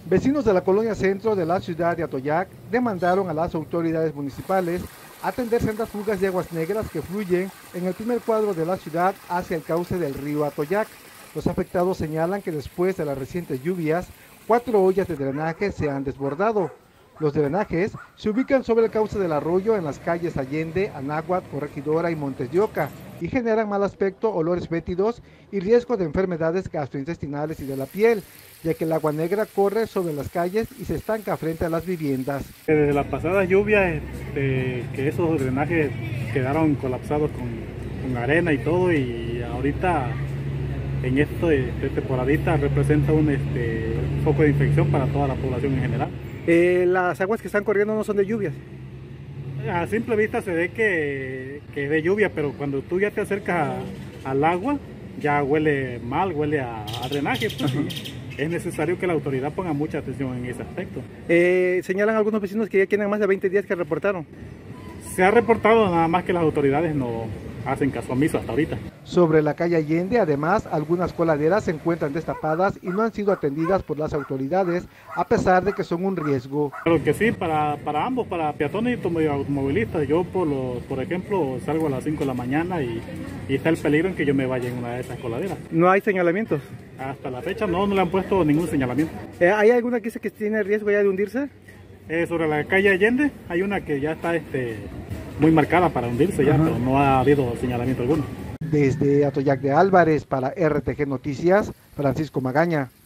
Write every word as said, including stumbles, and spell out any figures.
Vecinos de la colonia centro de la ciudad de Atoyac demandaron a las autoridades municipales atender sendas fugas de aguas negras que fluyen en el primer cuadro de la ciudad hacia el cauce del río Atoyac. Los afectados señalan que después de las recientes lluvias, cuatro ollas de drenaje se han desbordado. Los drenajes se ubican sobre el cauce del arroyo en las calles Allende, Anáhuac, Corregidora y Montes de Oca y generan mal aspecto, olores fétidos y riesgo de enfermedades gastrointestinales y de la piel, ya que el agua negra corre sobre las calles y se estanca frente a las viviendas. Desde la pasada lluvia, este, que esos drenajes quedaron colapsados con, con arena y todo, y ahorita en esta este, temporadita representa un este, foco de infección para toda la población en general. Eh, las aguas que están corriendo no son de lluvias. A simple vista se ve que, que es de lluvia, pero cuando tú ya te acercas a, al agua, ya huele mal, huele a, a drenaje, pues, es necesario que la autoridad ponga mucha atención en ese aspecto. Eh, señalan algunos vecinos que ya tienen más de veinte días que reportaron. Se ha reportado, nada más que las autoridades no hacen caso omiso hasta ahorita. Sobre la calle Allende, además, algunas coladeras se encuentran destapadas y no han sido atendidas por las autoridades, a pesar de que son un riesgo. Claro que sí, para, para ambos, para peatones y automovilistas. Yo, por, lo, por ejemplo, salgo a las cinco de la mañana y, y está el peligro en que yo me vaya en una de esas coladeras. ¿No hay señalamientos? Hasta la fecha no, no le han puesto ningún señalamiento. Eh, ¿Hay alguna que dice que tiene riesgo ya de hundirse? Eh, sobre la calle Allende hay una que ya está este, muy marcada para hundirse ya, Ajá. pero no ha habido señalamiento alguno. Desde Atoyac de Álvarez para R T G Noticias, Francisco Magaña.